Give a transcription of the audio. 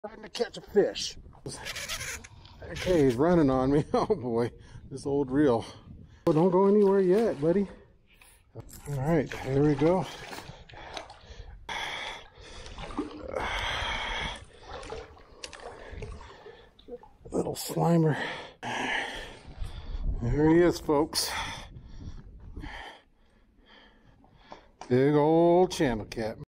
Trying to catch a fish. Okay, he's running on me. Oh boy, this old reel. Oh, don't go anywhere yet, buddy. All right, here we go. Little Slimer. There he is, folks. Big old channel cat.